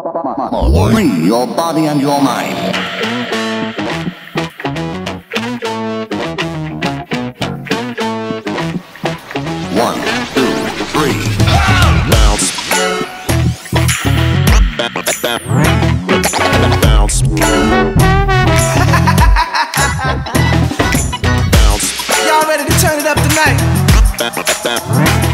Free your body and your mind. One, two, three. Bounce. Bounce. Y'all ready to turn it up tonight?